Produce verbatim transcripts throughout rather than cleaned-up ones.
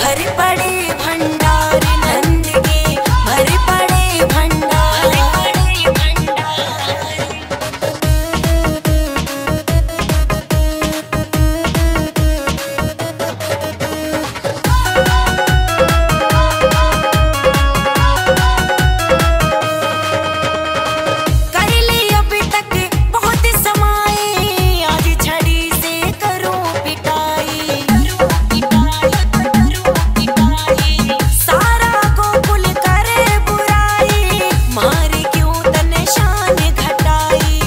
भर पड़े भंडार नंद के, भर पड़े भंडार, भर पड़े भंडार। कर ली अभी तक बहुत समाए, आज छड़ी से करूं पिटाई, सारा गोकुल करे बुराई, मारे क्यों तन शान घटाई,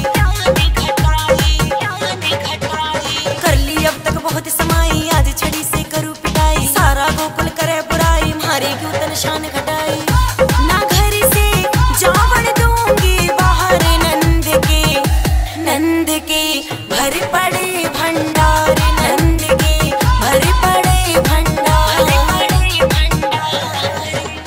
कर ली अब तक बहुत समाई, आज छड़ी से करूं पिटाई, सारा गोकुल करे बुराई, मारे क्यों तन शान घटाई। ना घर से जावड़ दूंगी बाहर नंद के, नंद के भर पड़े भंडार नंद के, भर पड़े भंडार, भर पड़े भंडार।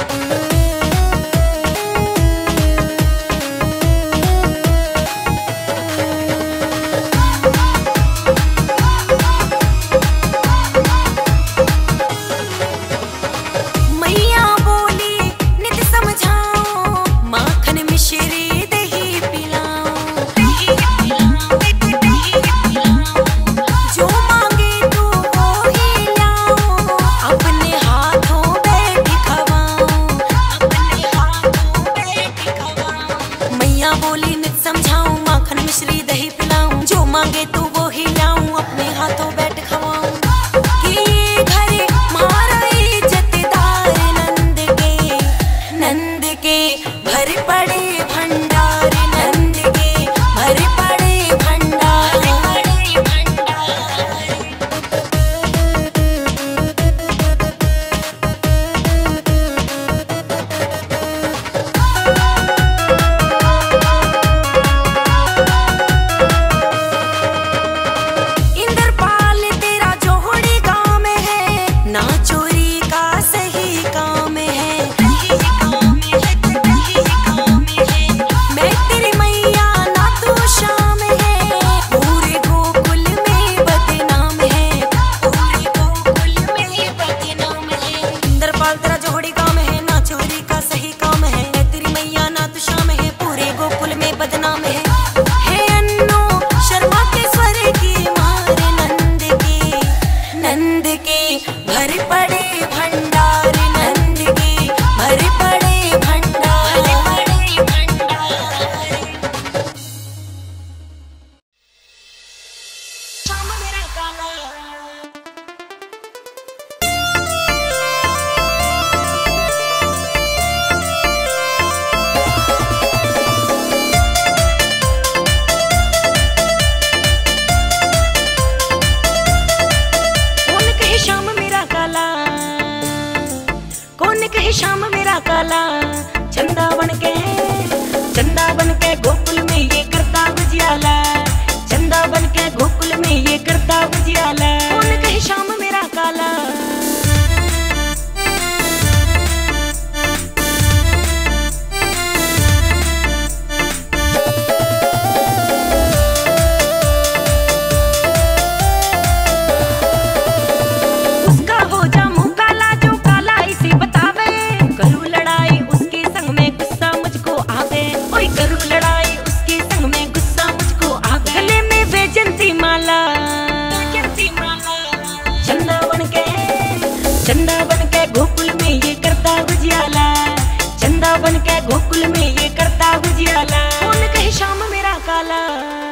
मैया बोली नित समझाओ, माखन मिश्री दही पिलाओ, जो मांगे तू वो ही लाओ, अपने हाथों बैठ खवाओ, अपने हाथों बैठ खवाओ। मैया बोली नित समझाऊं, माखन मिश्री दही पिलाऊं, जो मांगे तू वो ही लाऊं, अपने हाथों बैठ खवाऊं। कि ये घर मारा इज्जतदार नंद के, नंद के भर पड़े भंडार नंद के, भर पड़े भंडार, भर पड़े भंडार। इंद्रपाल तेरा जोड़ी गाँव में है, ना चोरी का सही काम है, मैं तेरी मैया ना तू शाम है, पूरे गोकुल में बदनाम है, पूरे गोकुल में बदनाम है। इंद्रपाल तेरा जोड़ी काम है, ना चोरी का सही काम है, मैं तेरी मैया ना तू शाम है, पूरे गोकुल में बदनाम है। हे अन्नो शर्मा के स्वर की मार नंद के, नंद के भर पड़े भंडार नंद के, भर पड़े भंडार, भर पड़े भंडार। शाम मेरा काला, कौन कहे शाम मेरा काला, कौन कहे शाम मेरा काला, चंदा बन के, चंदा बन के गोकुल में ये करता उजियाला, चंदा बन के गोकुल में ये करता उजियाला, कौन कहे शाम मेरा काला। उसका हो जा मुंह काला, जो काला इसे बतावे, करूँ लड़ाई उसके संग में गुस्सा मुझको आवे, ओए करूँ लड़ाई उसके संग में गुस्सा मुझको आवे। गले में वैजंती माला, वैजंती माला, चंदा बन के, चंदा बन के गोकुल में ये करता उजियाला, चंदा बन के गोकुल में ये करता उजियाला, कौन कहे शाम मेरा काला।